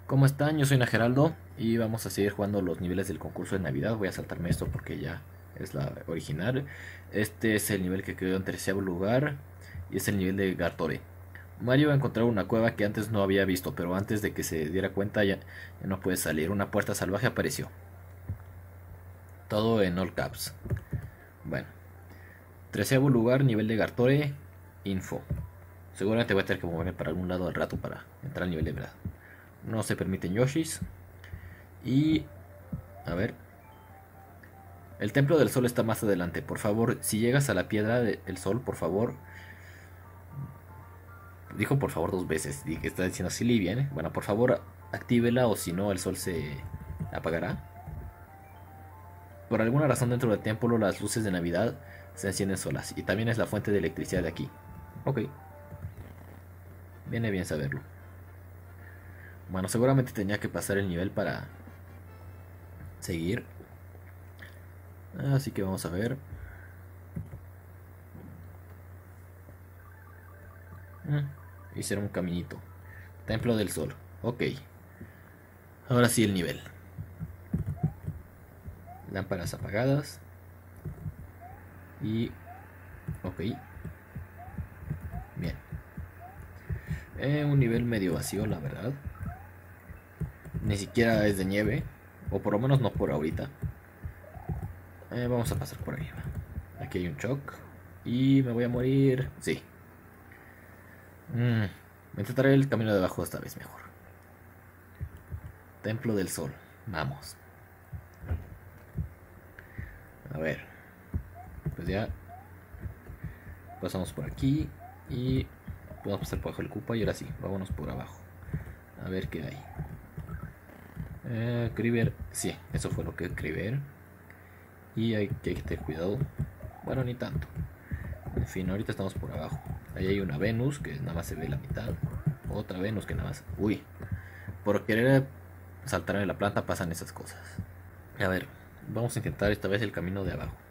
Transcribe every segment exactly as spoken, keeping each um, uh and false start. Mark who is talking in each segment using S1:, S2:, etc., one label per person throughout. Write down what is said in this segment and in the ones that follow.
S1: ¿Cómo están? Yo soy Nageraldo y vamos a seguir jugando los niveles del concurso de Navidad. Voy a saltarme esto porque ya es la original. Este es el nivel que quedó en tercer lugar y es el nivel de Gartore. Mario va a encontrar una cueva que antes no había visto, pero antes de que se diera cuenta ya, ya no puede salir. Una puerta salvaje apareció. Todo en all caps. Bueno, treceavo lugar, nivel de Gartore, info. Seguramente voy a tener que moverme para algún lado al rato para entrar al nivel de verdad. No se permiten Yoshis. Y... a ver. El templo del sol está más adelante. Por favor, si llegas a la piedra del sol, por favor... Dijo por favor dos veces. Dije, está diciendo así Livia, ¿eh? Bueno, por favor, actívela o si no el sol se apagará. Por alguna razón dentro del templo las luces de Navidad se encienden solas. Y también es la fuente de electricidad de aquí. Ok. Viene bien saberlo. Bueno, seguramente tenía que pasar el nivel para seguir. Así que vamos a ver. Hicieron un caminito. Templo del Sol. Ok. Ahora sí el nivel. Lámparas apagadas. Y... ok. Bien. Eh, un nivel medio vacío, la verdad. Ni siquiera es de nieve. O por lo menos no por ahorita. Eh, vamos a pasar por arriba. Aquí hay un choc. Y me voy a morir. Sí. Mm, intentaré el camino de abajo esta vez mejor. Templo del Sol. Vamos. A ver. Pues ya. Pasamos por aquí. Y podemos pasar por abajo el cupa. Y ahora sí, vámonos por abajo. A ver qué hay. Eh, Kriver. Sí, eso fue lo que Kriver. Y hay que, hay que tener cuidado. Bueno, ni tanto. En fin, ahorita estamos por abajo. Ahí hay una Venus que nada más se ve la mitad. Otra Venus que nada más... uy. Por querer saltar en la planta pasan esas cosas. A ver, vamos a intentar esta vez el camino de abajo.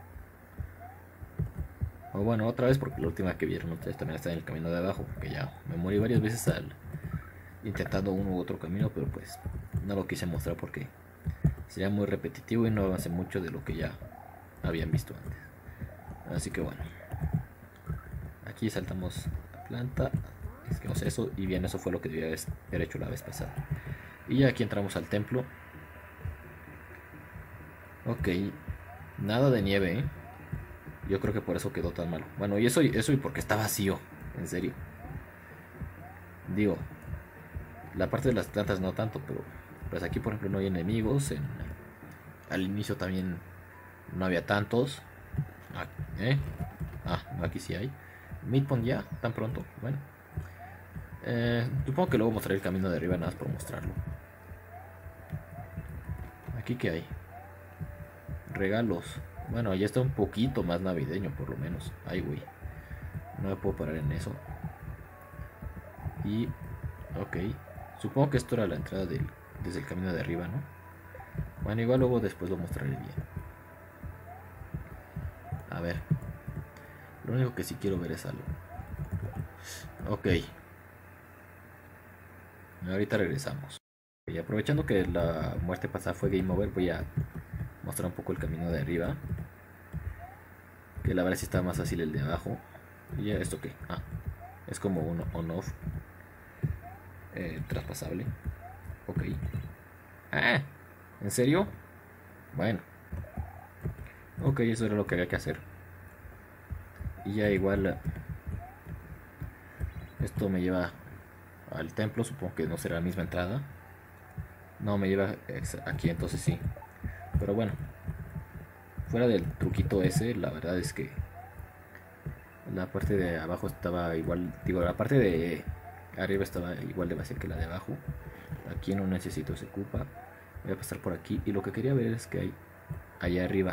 S1: O bueno, otra vez porque la última que vieron ustedes también está en el camino de abajo. Que ya me morí varias veces al intentando uno u otro camino, pero pues no lo quise mostrar porque sería muy repetitivo y no avance mucho de lo que ya habían visto antes. Así que bueno, aquí saltamos la planta, es que no sé eso, y bien, eso fue lo que debía haber hecho la vez pasada. Y aquí entramos al templo. Ok, nada de nieve, ¿eh? Yo creo que por eso quedó tan malo. Bueno, y eso, eso y porque está vacío, en serio. Digo, la parte de las plantas no tanto, pero pues aquí por ejemplo no hay enemigos. En, al inicio también no había tantos. Ah, ¿eh? Ah, no, aquí sí hay. Midpoint ya, tan pronto. Bueno, eh, supongo que luego mostraré el camino de arriba nada más por mostrarlo. Aquí que hay regalos. Bueno, ya está un poquito más navideño por lo menos. Ay, güey, no me puedo parar en eso. Y ok, supongo que esto era la entrada del, desde el camino de arriba, ¿no? Bueno, igual luego después lo mostraré bien. A ver, lo único que sí quiero ver es algo. Ok, ahorita regresamos. Y aprovechando que la muerte pasada fue game over, voy a mostrar un poco el camino de arriba. Que la verdad sí está más fácil el de abajo. ¿Y ya esto qué? Ah, es como un on-off. Eh, traspasable. Ok. Ah, ¿en serio? Bueno. Ok, eso era lo que había que hacer. Y ya igual... esto me lleva al templo, supongo que no será la misma entrada. No, me lleva aquí, entonces sí. Pero bueno, fuera del truquito ese, la verdad es que la parte de abajo estaba igual, digo, la parte de arriba estaba igual de vacía que la de abajo. Aquí no necesito ese cupa. Voy a pasar por aquí y lo que quería ver es que hay allá arriba.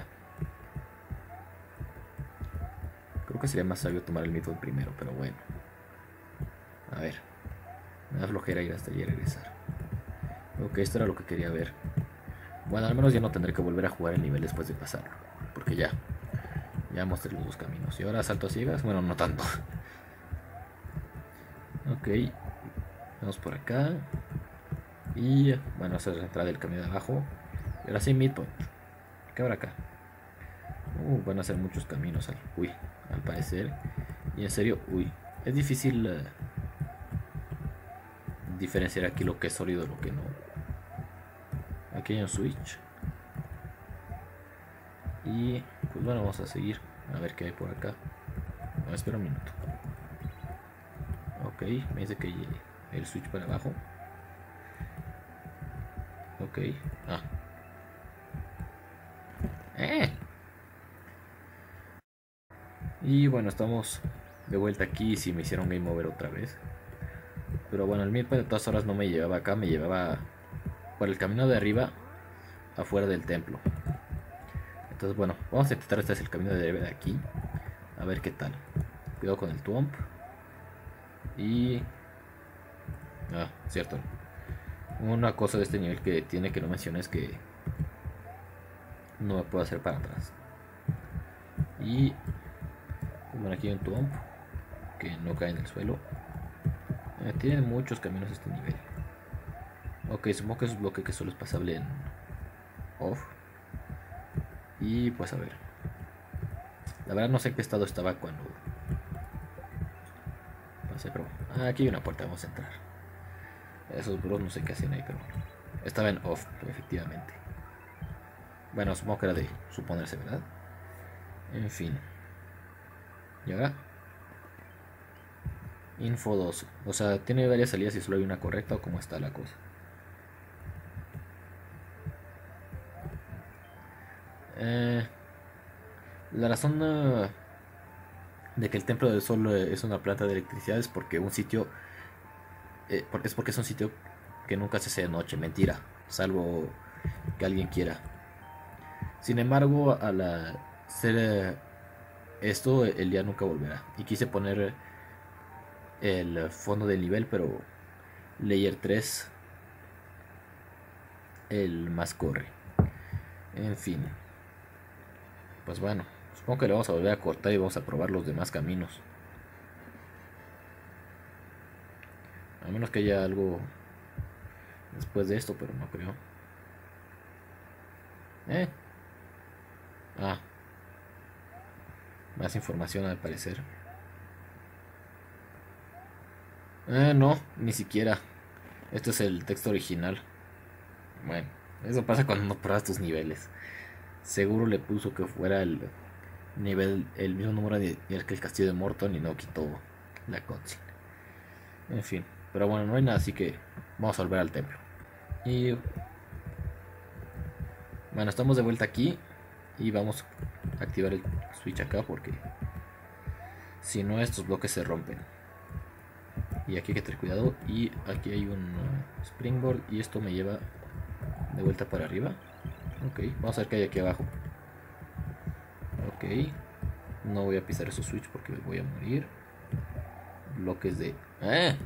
S1: Creo que sería más sabio tomar el midpoint primero, pero bueno. A ver, me da flojera ir hasta allí y regresar. Ok, esto era lo que quería ver. Bueno, al menos ya no tendré que volver a jugar el nivel después de pasarlo, porque ya Ya mostré los dos caminos. Y ahora salto a ciegas. Bueno, no tanto. Ok, vamos por acá. Y bueno, esa es la entrada del camino de abajo. Y ahora sí, midpoint. ¿Qué habrá acá? Uh, van a ser muchos caminos. Al, uy, al parecer. Y en serio, uy. Es difícil uh, diferenciar aquí lo que es sólido y lo que no. Aquí hay un switch. Y pues bueno, vamos a seguir. A ver qué hay por acá. No, espera un minuto. Ok, me dice que hay el switch para abajo. Ok. Ah. Eh. Y bueno, estamos de vuelta aquí. Si me hicieron game over otra vez. Pero bueno, el midpoint de todas horas no me llevaba acá. Me llevaba por el camino de arriba, afuera del templo. Entonces bueno, vamos a intentar este es el camino de arriba de aquí. A ver qué tal. Cuidado con el Twomp. Y... Ah, cierto. Una cosa de este nivel que tiene que no mencioné es que no me puedo hacer para atrás. Y bueno, aquí hay un Twomp que no cae en el suelo. Eh, tiene muchos caminos este nivel. Ok, supongo que es un bloque que solo es pasable en off. Y pues a ver. La verdad no sé en qué estado estaba cuando pasé, pero ah, aquí hay una puerta, vamos a entrar. Esos bros no sé qué hacen ahí, pero estaba en off, efectivamente. Bueno, supongo que era de suponerse, ¿verdad? En fin. Y ahora Info dos. O sea, tiene varias salidas y solo hay una correcta o cómo está la cosa. Eh, la razón uh, de que el templo del sol uh, es una planta de electricidad es porque un sitio eh, porque es porque es un sitio que nunca se hace de noche, mentira, salvo que alguien quiera. Sin embargo, al hacer uh, esto, el día nunca volverá. Y quise poner el fondo del nivel, pero Layer tres el más corre. En fin. Pues bueno, supongo que le vamos a volver a cortar y vamos a probar los demás caminos. A menos que haya algo después de esto, pero no creo. Eh. Ah. Más información al parecer. Eh, no, ni siquiera. Este es el texto original. Bueno, eso pasa cuando no pruebas tus niveles. Seguro le puso que fuera el nivel, el mismo número de, que el castillo de Morton y no quitó la cutscene. En fin, pero bueno, no hay nada, así que vamos a volver al templo. Y bueno, estamos de vuelta aquí y vamos a activar el switch acá porque si no estos bloques se rompen. Y aquí hay que tener cuidado. Y aquí hay un springboard y esto me lleva de vuelta para arriba. Ok, vamos a ver qué hay aquí abajo. Ok, no voy a pisar esos switch porque me voy a morir. Bloques de... ¡Ah!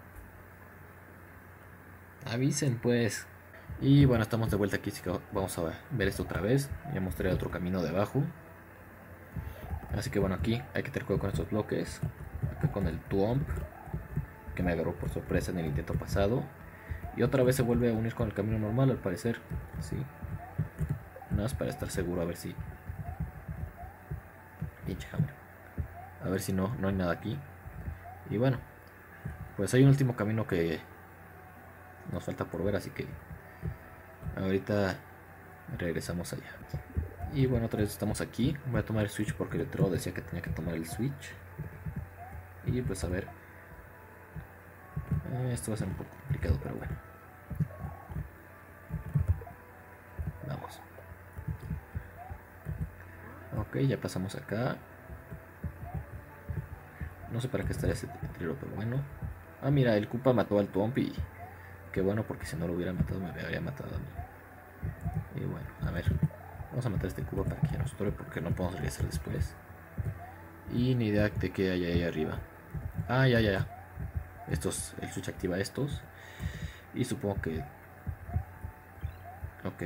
S1: Avisen pues. Y bueno, estamos de vuelta aquí, así que vamos a ver esto otra vez. Ya mostré otro camino de abajo. Así que bueno, aquí hay que tener cuidado con estos bloques. Acá con el Twomp, que me agarró por sorpresa en el intento pasado. Y otra vez se vuelve a unir con el camino normal, al parecer. Sí. Nada más para estar seguro, a ver si... Pinche hambre. A ver si no, no hay nada aquí. Y bueno, pues hay un último camino que nos falta por ver, así que ahorita regresamos allá. Y bueno, otra vez estamos aquí. Voy a tomar el switch porque el otro decía que tenía que tomar el switch. Y pues a ver. Eh, esto va a ser un poco complicado, pero bueno. Vamos. Ok, ya pasamos acá. No sé para qué estaría ese letrero, pero bueno. Ah, mira, el Koopa mató al Twomp y... Qué bueno, porque si no lo hubiera matado me habría matado a mí. Y bueno, a ver. Vamos a matar a este Koopa para que ya nos tore porque no podemos regresar después. Y ni idea de qué hay ahí arriba. Ah, ya, ya, ya. Estos, el switch activa estos. Y supongo que... Ok.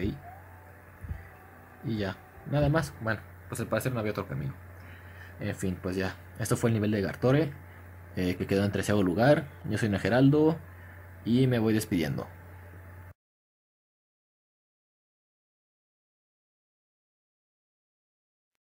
S1: Y ya. Nada más. Bueno, pues al parecer no había otro camino. En fin, pues ya. Esto fue el nivel de Gartore. Eh, que quedó en treceavo lugar. Yo soy Negeraldo. Y me voy despidiendo.